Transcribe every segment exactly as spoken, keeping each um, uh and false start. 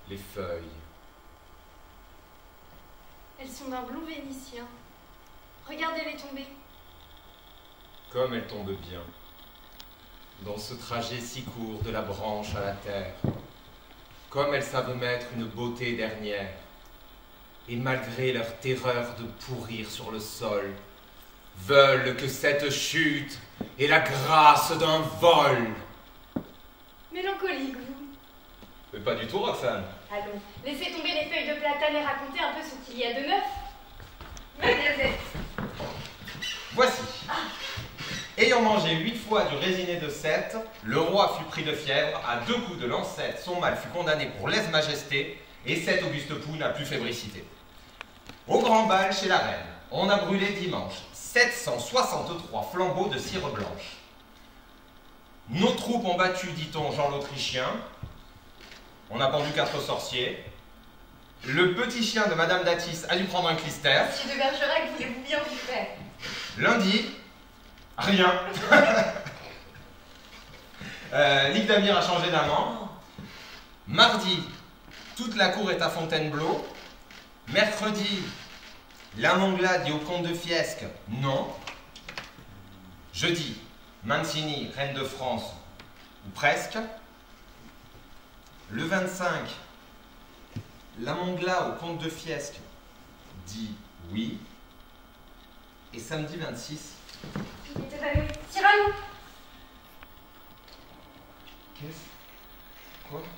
les feuilles. Elles sont d'un bleu vénitien. Regardez-les tomber. Comme elles tombent bien, dans ce trajet si court de la branche à la terre. Comme elles savent mettre une beauté dernière. Et malgré leur terreur de pourrir sur le sol, veulent que cette chute ait la grâce d'un vol. Mélancolique, vous. Mais pas du tout, Roxane. Allons, laissez tomber les feuilles de platane et racontez un peu ce qu'il y a de neuf. Magasette. Voici. Ayant mangé huit fois du résiné de Sète, le roi fut pris de fièvre, à deux coups de lancette, son mâle fut condamné pour lèse-majesté, et cette auguste poux n'a plus fébricité. Au grand bal chez la reine, on a brûlé dimanche sept cent soixante-trois flambeaux de cire blanche. Nos troupes ont battu, dit-on, Jean l'Autrichien. On a pendu quatre sorciers. Le petit chien de Madame Datis a dû prendre un clister. Monsieur de Bergerac, voulez-vous bien vous faire? Lundi, rien. euh, Ligue d'Amir a changé d'amant. Mardi, toute la cour est à Fontainebleau. Mercredi, la Mongla dit au comte de Fiesque non. Jeudi, Mancini, reine de France, ou presque. Le vingt-cinq, la Mongla au comte de Fiesque dit oui. Et samedi vingt-six. Il était allé. Cyrano. Qu'est-ce? Quoi?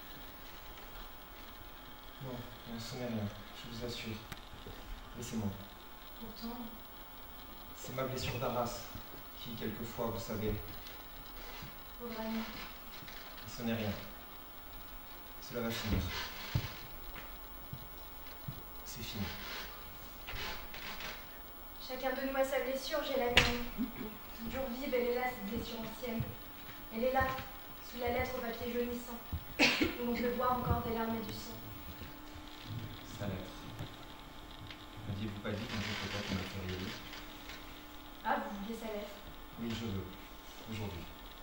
Non, non, ce n'est rien, je vous assure. Laissez-moi. Pourtant. C'est ma blessure d'Arras qui, quelquefois, vous savez. Pauvre ami. Ce n'est rien. Cela va finir. C'est fini. Chacun de nous a sa blessure, j'ai la mienne. Toujours vive, elle est là, cette blessure ancienne. Elle est là, sous la lettre au papier jaunissant, où l'on peut voir encore des larmes et du sang. Sa lettre. N'aviez-vous pas dit qu'on peut peut-être me faire lire? Ah, vous vouliez sa lettre? Oui, je veux. Aujourd'hui.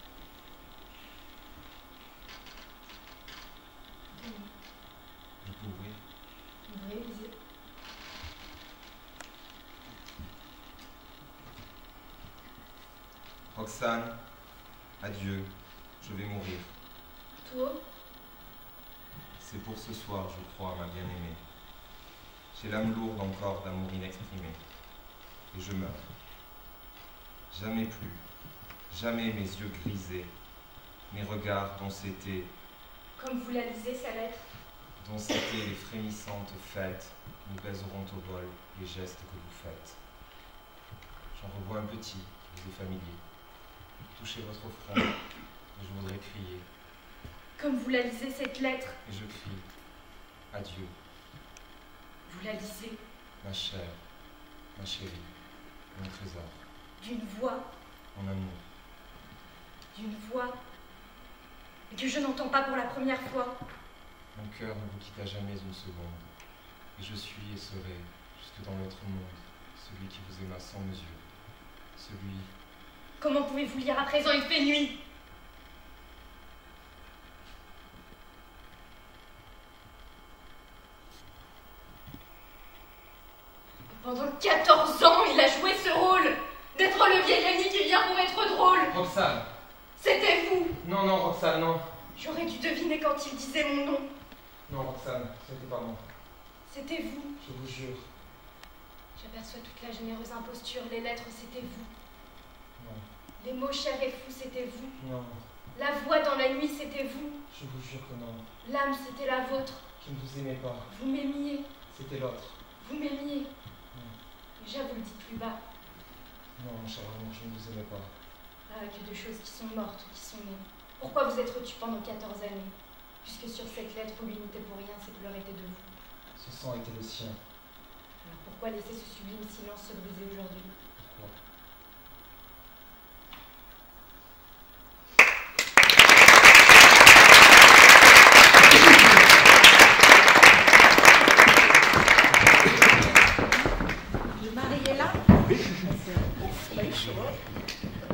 Tenez. Je peux ouvrir? Ouvrez, lisez. Roxane, adieu, je vais mourir. Tout haut? C'est pour ce soir, je crois, ma bien-aimée. J'ai l'âme lourde encore d'amour inexprimé. Et je meurs. Jamais plus, jamais mes yeux grisés, mes regards dont c'était, Comme vous la lisez, sa lettre. dont c'était les frémissantes fêtes, nous baiseront au vol les gestes que vous faites. J'en revois un petit qui vous est familier. Touchez votre front, et je voudrais crier. Comme vous la lisez, cette lettre. Et je crie, adieu, Vous la lisez ma chère, ma chérie, mon trésor, d'une voix, mon amour. d'une voix, et que je n'entends pas pour la première fois. Mon cœur ne vous quitta jamais une seconde, et je suis et serai, jusque dans l'autre monde, celui qui vous aima sans mesure, celui... Comment pouvez-vous lire à présent? Il fait nuit. Pendant quatorze ans, il a joué ce rôle d'être le vieil ami qui vient pour être drôle. Roxane! C'était vous. Non, non, Roxane, non. J'aurais dû deviner quand il disait mon nom. Non, Roxane, c'était pas moi. C'était vous. Je vous jure. J'aperçois toute la généreuse imposture. Les lettres, c'était vous. Non, Les mots chers et fous, c'était vous. non, La voix dans la nuit, c'était vous. je vous jure que non. L'âme, c'était la vôtre. Je ne vous aimais pas. Vous m'aimiez. C'était l'autre. Vous m'aimiez. Non. Déjà, vous le dites plus bas. Non, mon cher amour, je ne vous aimais pas. Ah, que de choses qui sont mortes ou qui sont nées. Pourquoi vous êtes reçu pendant quatorze années? Puisque sur cette lettre, vous lui n'était pour rien, ses pleurs étaient de vous. Ce sang était le sien. Alors pourquoi laisser ce sublime silence se briser aujourd'hui? Pourquoi? Le mari est là? Oui.